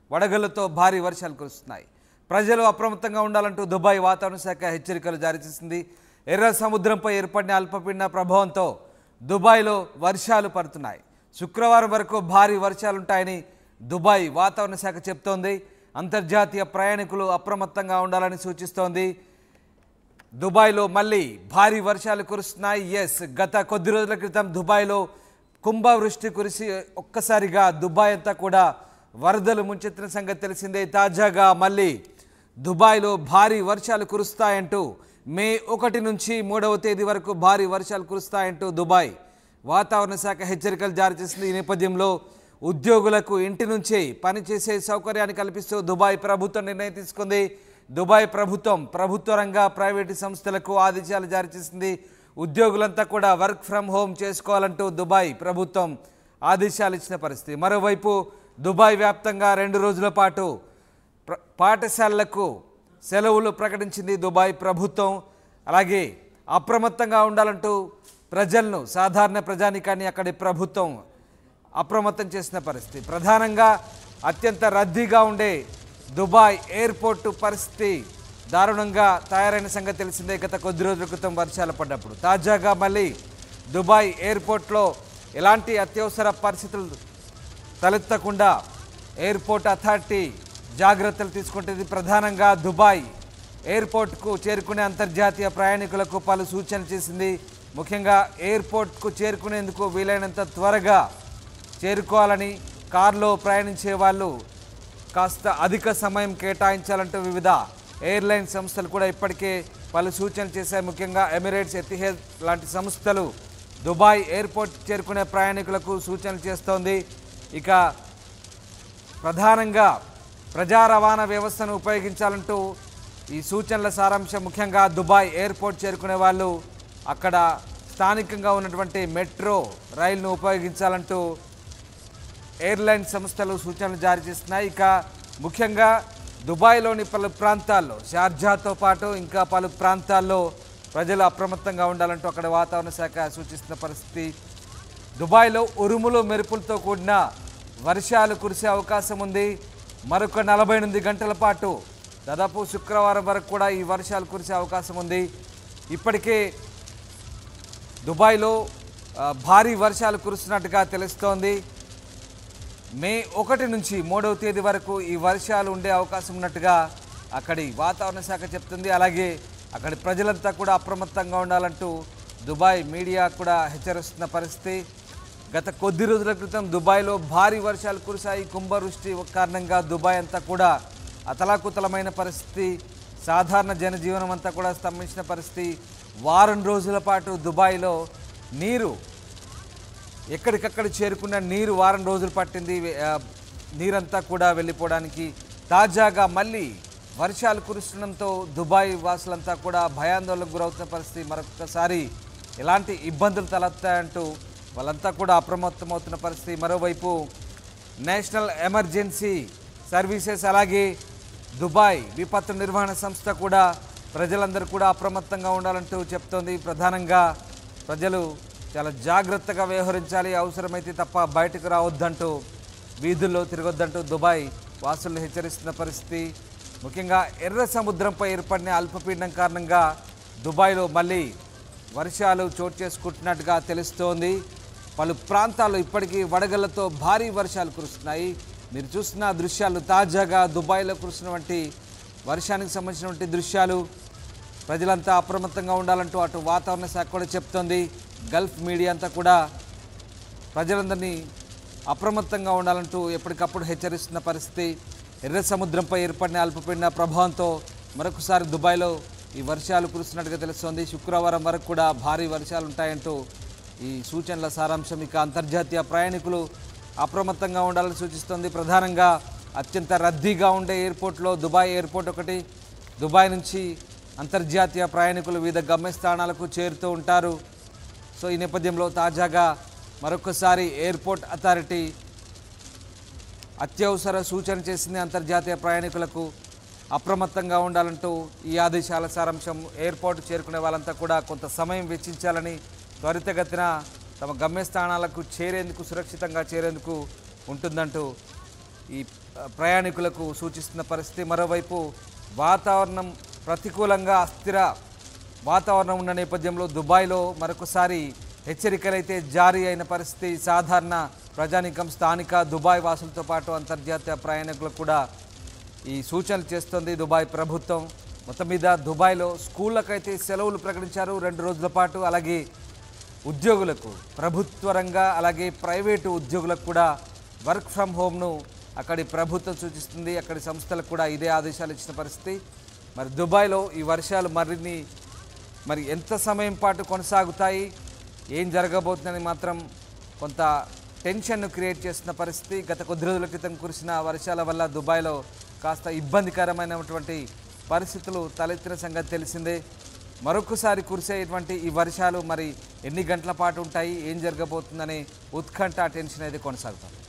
వడగళ్లతో భారీ వర్షాలు కురుస్తున్నాయి. ప్రజలు అప్రమత్తంగా ఉండాలంటూ దుబాయ్ వాతావరణ శాఖ హెచ్చరికలు జారీ చేసింది. ఎర్ర సముద్రంపై ఏర్పడిన అల్పపీడన ప్రభావంతో దుబాయ్లో వర్షాలు పడుతున్నాయి. శుక్రవారం వరకు భారీ వర్షాలుంటాయని దుబాయ్ వాతావరణ శాఖ చెప్తోంది. అంతర్జాతీయ ప్రయాణికులు అప్రమత్తంగా ఉండాలని సూచిస్తోంది. దుబాయ్లో మళ్ళీ భారీ వర్షాలు కురుస్తున్నాయి. గత కొద్ది రోజుల క్రితం దుబాయ్లో కుంభవృష్టి కురిసి ఒక్కసారిగా దుబాయ్ అంతా కూడా వరదలు ముంచెత్తిన సంగతి తెలిసిందే. తాజాగా మళ్ళీ దుబాయ్లో భారీ వర్షాలు కురుస్తాయంటూ మే 1 నుంచి 3వ తేదీ వరకు భారీ వర్షాలు కురుస్తాయంటూ దుబాయ్ వాతావరణ శాఖ హెచ్చరికలు జారీ చేసింది. ఈ నేపథ్యంలో ఉద్యోగులకు ఇంటి నుంచే పనిచేసే సౌకర్యాన్ని కల్పిస్తూ దుబాయ్ ప్రభుత్వం నిర్ణయం తీసుకుంది. దుబాయ్ ప్రభుత్వం ప్రభుత్వ రంగ ప్రైవేటు సంస్థలకు ఆదేశాలు జారీ చేసింది. ఉద్యోగులంతా కూడా వర్క్ ఫ్రమ్ హోమ్ చేసుకోవాలంటూ దుబాయ్ ప్రభుత్వం ఆదేశాలు ఇచ్చిన పరిస్థితి. మరోవైపు దుబాయ్ వ్యాప్తంగా 2 రోజుల పాటు పాఠశాలలకు సెలవులు ప్రకటించింది దుబాయ్ ప్రభుత్వం. అలాగే అప్రమత్తంగా ఉండాలంటూ ప్రజలను, సాధారణ ప్రజానికాన్ని అక్కడి ప్రభుత్వం అప్రమత్తం చేసిన పరిస్థితి. ప్రధానంగా అత్యంత రద్దీగా ఉండే దుబాయ్ ఎయిర్పోర్టు పరిస్థితి దారుణంగా తయారైన సంగతి తెలిసిందే. గత కొద్ది రోజుల క్రితం వర్షాలు పడ్డప్పుడు తాజాగా మళ్ళీ దుబాయ్ ఎయిర్పోర్ట్లో ఎలాంటి అత్యవసర పరిస్థితులు తలెత్తకుండా ఎయిర్పోర్ట్ అథారిటీ జాగ్రత్తలు తీసుకుంటుంది. ప్రధానంగా దుబాయ్ ఎయిర్పోర్ట్కు చేరుకునే అంతర్జాతీయ ప్రయాణికులకు పలు సూచనలు చేసింది. ముఖ్యంగా ఎయిర్పోర్ట్కు చేరుకునేందుకు వీలైనంత త్వరగా చేరుకోవాలని, కారులో ప్రయాణించే వాళ్ళు కాస్త అధిక సమయం కేటాయించాలంటూ వివిధ ఎయిర్లైన్ సంస్థలు కూడా ఇప్పటికే పలు సూచనలు చేశాయి. ముఖ్యంగా ఎమిరేట్స్, ఎతిహాద్ లాంటి సంస్థలు దుబాయ్ ఎయిర్పోర్ట్ చేరుకునే ప్రయాణికులకు సూచనలు చేస్తోంది. ఇక ప్రధానంగా ప్రజా రవాణా వ్యవస్థను ఉపయోగించాలంటూ ఈ సూచనల సారాంశం ముఖ్యంగా దుబాయ్ ఎయిర్పోర్ట్ చేరుకునే వాళ్ళు అక్కడ స్థానికంగా ఉన్నటువంటి మెట్రో రైలును ఉపయోగించాలంటూ ఎయిర్లైన్ సంస్థలు సూచనలు జారీ చేస్తున్నాయి. ఇక ముఖ్యంగా దుబాయ్లోని పలు ప్రాంతాల్లో, షార్జాతో పాటు ఇంకా పలు ప్రాంతాల్లో ప్రజలు అప్రమత్తంగా ఉండాలంటూ అక్కడ వాతావరణ శాఖ సూచిస్తున్న పరిస్థితి. దుబాయ్లో ఉరుములు మెరుపులతో కూడిన వర్షాలు కురిసే అవకాశం ఉంది. మరొక 48 గంటల పాటు దాదాపు శుక్రవారం వరకు కూడా ఈ వర్షాలు కురిసే అవకాశం ఉంది. ఇప్పటికే దుబాయ్లో భారీ వర్షాలు కురుస్తున్నట్టుగా తెలుస్తోంది. మే 1 నుంచి 3వ తేదీ వరకు ఈ వర్షాలు ఉండే అవకాశం ఉన్నట్టుగా అక్కడి వాతావరణ శాఖ చెప్తుంది. అలాగే అక్కడి ప్రజలంతా కూడా అప్రమత్తంగా ఉండాలంటూ దుబాయ్ మీడియా కూడా హెచ్చరిస్తున్న పరిస్థితి. గత కొద్ది రోజుల క్రితం దుబాయ్లో భారీ వర్షాలు కురిశాయి. కుంభవృష్టి కారణంగా దుబాయ్ అంతా కూడా అతలాకుతలమైన పరిస్థితి. సాధారణ జనజీవనం అంతా కూడా స్తంభించిన పరిస్థితి. వారం రోజుల పాటు దుబాయ్లో నీరు ఎక్కడికక్కడ చేరుకున్న నీరు వారం రోజులు పట్టింది. నీరంతా కూడా వెళ్ళిపోవడానికి. తాజాగా మళ్ళీ వర్షాలు కురుస్తుండడంతో దుబాయ్ వాసులంతా కూడా భయాందోళనకు గురవుతున్న పరిస్థితి. మరొకసారి ఎలాంటి ఇబ్బందులు తలెత్తాయంటూ వాళ్ళంతా కూడా అప్రమత్తమవుతున్న పరిస్థితి. మరోవైపు నేషనల్ ఎమర్జెన్సీ సర్వీసెస్ అలాగే దుబాయ్ విపత్తు నిర్వహణ సంస్థ కూడా ప్రజలందరూ కూడా అప్రమత్తంగా ఉండాలంటూ చెప్తోంది. ప్రధానంగా ప్రజలు చాలా జాగ్రత్తగా వ్యవహరించాలి, అవసరమైతే తప్ప బయటకు రావద్దంటూ, వీధుల్లో తిరగొద్దంటూ దుబాయ్ వాసులను హెచ్చరిస్తున్న పరిస్థితి. ముఖ్యంగా ఎర్ర సముద్రంపై ఏర్పడిన అల్పపీడనం కారణంగా దుబాయ్లో మళ్ళీ వర్షాలు చోటు చేసుకుంటున్నట్టుగా తెలుస్తోంది. పలు ప్రాంతాల్లో ఇప్పటికీ వడగళ్లతో భారీ వర్షాలు కురుస్తున్నాయి. మీరు చూస్తున్న దృశ్యాలు తాజాగా దుబాయ్లో కురుస్తున్నటువంటి వర్షానికి సంబంధించినటువంటి దృశ్యాలు. ప్రజలంతా అప్రమత్తంగా ఉండాలంటూ అటు వాతావరణ శాఖ కూడా చెప్తోంది. గల్ఫ్ మీడియా అంతా కూడా ప్రజలందరినీ అప్రమత్తంగా ఉండాలంటూ ఎప్పటికప్పుడు హెచ్చరిస్తున్న పరిస్థితి. ఎర్ర సముద్రంపై ఏర్పడిన అల్పపీడన ప్రభావంతో మరొకసారి దుబాయ్లో ఈ వర్షాలు కురుస్తున్నట్టుగా తెలుస్తోంది. శుక్రవారం వరకు కూడా భారీ వర్షాలు ఉంటాయంటూ ఈ సూచనల సారాంశం. ఇక అంతర్జాతీయ ప్రయాణికులు అప్రమత్తంగా ఉండాలని సూచిస్తోంది. ప్రధానంగా అత్యంత రద్దీగా ఉండే ఎయిర్పోర్ట్లో దుబాయ్ ఎయిర్పోర్ట్ ఒకటి. దుబాయ్ నుంచి అంతర్జాతీయ ప్రయాణికులు వివిధ గమ్యస్థానాలకు చేరుతూ ఉంటారు. సో ఈ నేపథ్యంలో తాజాగా మరొకసారి ఎయిర్పోర్ట్ అథారిటీ అత్యవసర సూచన చేసింది. అంతర్జాతీయ ప్రయాణికులకు అప్రమత్తంగా ఉండాలంటూ ఈ ఆదేశాల సారాంశం. ఎయిర్పోర్ట్ చేరుకునే వాళ్ళంతా కూడా కొంత సమయం వెచ్చించాలని, త్వరితగతిన తమ గమ్యస్థానాలకు చేరేందుకు, సురక్షితంగా చేరేందుకు ఉంటుందంటూ ఈ ప్రయాణికులకు సూచిస్తున్న పరిస్థితి. మరోవైపు వాతావరణం ప్రతికూలంగా అస్థిర వాతావరణం ఉన్న నేపథ్యంలో దుబాయ్లో మరొకసారి హెచ్చరికలైతే జారీ అయిన పరిస్థితి. సాధారణ ప్రజానీకం, స్థానిక దుబాయ్ వాసులతో పాటు అంతర్జాతీయ ప్రయాణికులకు కూడా ఈ సూచనలు చేస్తుంది దుబాయ్ ప్రభుత్వం. మొత్తం మీద దుబాయ్లో స్కూళ్ళకైతే సెలవులు ప్రకటించారు 2 రోజుల పాటు. అలాగే ఉద్యోగులకు, ప్రభుత్వ రంగ అలాగే ప్రైవేటు ఉద్యోగులకు కూడా వర్క్ ఫ్రమ్ హోమ్ను అక్కడి ప్రభుత్వం సూచిస్తుంది. అక్కడి సంస్థలకు కూడా ఇదే ఆదేశాలు ఇచ్చిన పరిస్థితి. మరి దుబాయ్లో ఈ వర్షాలు మరి ఎంత సమయం పాటు కొనసాగుతాయి, ఏం జరగబోతుందని మాత్రం కొంత టెన్షన్ను క్రియేట్ చేస్తున్న పరిస్థితి. గత కొద్ది రోజుల క్రితం కురిసిన వర్షాల వల్ల దుబాయ్లో కాస్త ఇబ్బందికరమైనటువంటి పరిస్థితులు తలెత్తిన సంగతి తెలిసిందే. మరొకసారి కురిసేటువంటి ఈ వర్షాలు మరి ఎన్ని గంటల పాటు ఉంటాయి, ఏం జరగబోతుందనే ఉత్కంఠ, టెన్షన్ అయితే కొనసాగుతుంది.